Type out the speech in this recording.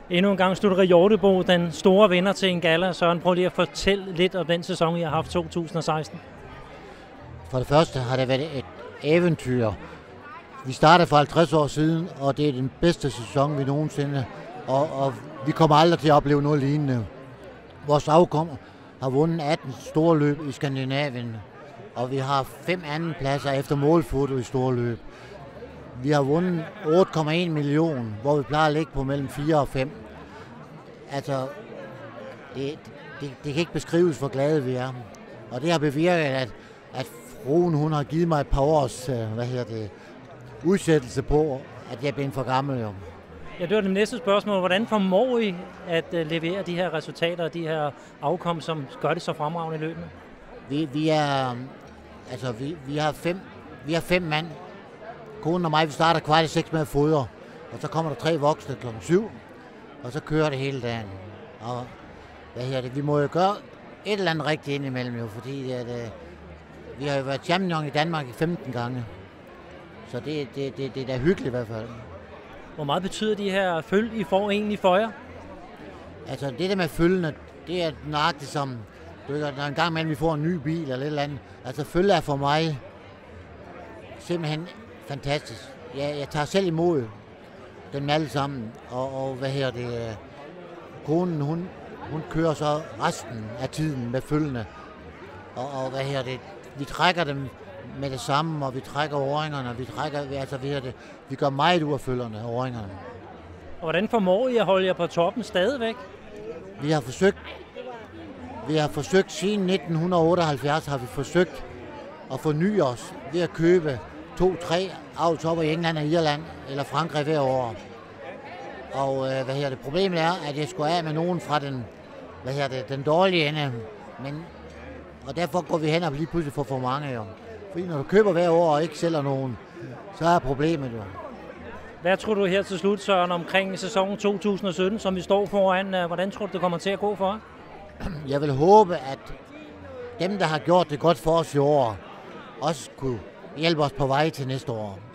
Endnu en gang Stuttgart Hjortebo, den store vinder til en galla. Søren, prøv lige at fortælle lidt om den sæson, I har haft 2016. For det første har det været et eventyr. Vi startede for 50 år siden, og det er den bedste sæson, vi nogensinde. Og vi kommer aldrig til at opleve noget lignende. Vores afkom har vundet 18 store løb i Skandinavien, og vi har 5 andenpladser efter målfoto i store løb. Vi har vundet 8,1 millioner, hvor vi plejer at ligge på mellem 4 og 5. Altså, det kan ikke beskrives, hvor glade vi er. Og det har bevirket, at fruen hun har givet mig et par års udsættelse på, at jeg er blevet for gammel. Jo. Ja, det var det næste spørgsmål. Hvordan formår I at levere de her resultater og de her afkom, som gør det så fremragende i løbende? Vi har 5 mand. Konen og mig, vi starter 5:15 med at fodre, og så kommer der 3 voksne kl. 7, og så kører det hele dagen. Og vi må jo gøre et eller andet rigtigt indimellem, jo, fordi vi har jo været champion i Danmark 15 gange. Så det er da hyggeligt i hvert fald. Hvor meget betyder de her føl, I får egentlig for jer? Altså det der med følgende, det er nøjagtigt som, når en gang imellem vi får en ny bil eller et eller andet. Altså følge er for mig simpelthen fantastisk. Jeg tager selv imod dem alle sammen, og konen hun kører så resten af tiden med følgende. Og vi trækker dem med det samme, og vi trækker årringerne, vi gør meget ud af følgerne, årringerne. Og hvordan formår I at holde jer på toppen stadigvæk? Vi har forsøgt siden 1978 har vi forsøgt at forny os ved at købe 2-3 avlshopper i England og Irland eller Frankrig hver år. Og problemet er, at jeg skulle af med nogen fra den dårlige ende, og derfor går vi hen og lige pludselig får for mange. Jo. Fordi når du køber hver år og ikke sælger nogen, så er problemet jo. Hvad tror du her til slut, Søren, omkring sæsonen 2017, som vi står foran? Hvordan tror du, det kommer til at gå for? Jeg vil håbe, at dem, der har gjort det godt for os i år, også kunne hjælpe os på vej til næste år.